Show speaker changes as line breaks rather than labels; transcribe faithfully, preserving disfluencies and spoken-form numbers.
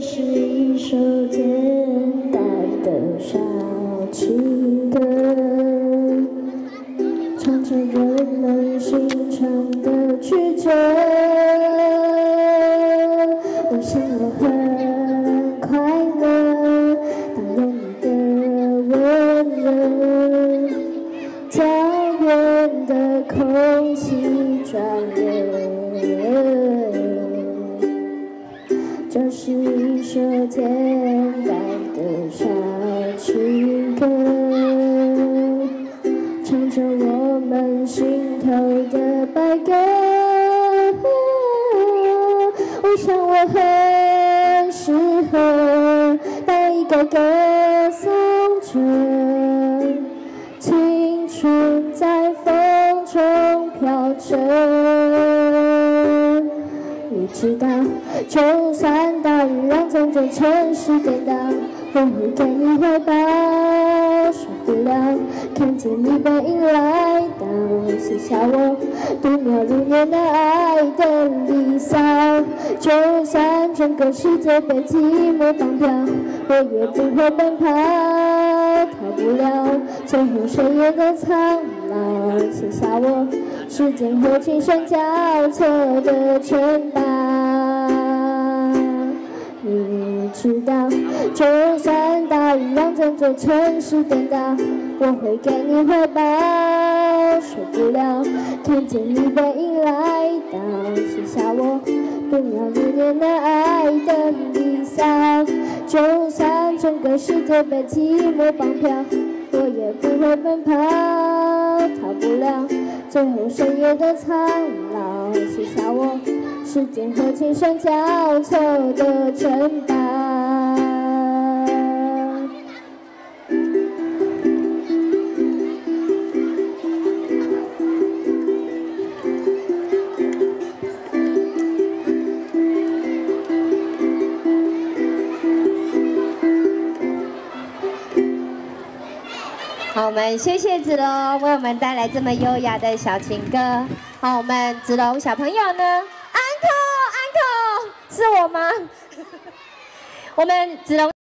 是一首简单的小情歌，唱着人们心肠的曲折。我想我很快乐，当有你的温热，家园的空气转热。 这是一首简单的小情歌，唱着我们心头的白鸽。我想我很适合当一个歌颂者，青春在风中飘着。 你知道，就算大雨让整座城市颠倒，我会给你怀抱，受不了看见你背影来到，写下我度秒如年的爱的离骚。就算整个世界被寂寞绑票，我也不会奔跑，逃不了最后深夜的苍老，写下我。 时间和琴声交错的城堡，你知道，就算大雨让整座城市颠倒，我会给你怀抱，受不了看见你背影来到，写下我度秒如年的爱的离骚。就算整个世界被寂寞绑票，我也不会奔跑，逃不了。 最后深夜的苍老，写下我时间和琴声交错的城堡。
好，我们谢谢子龙为我们带来这么优雅的小情歌。好，我们子龙小朋友呢 ，uncle uncle 是我吗？我们子龙。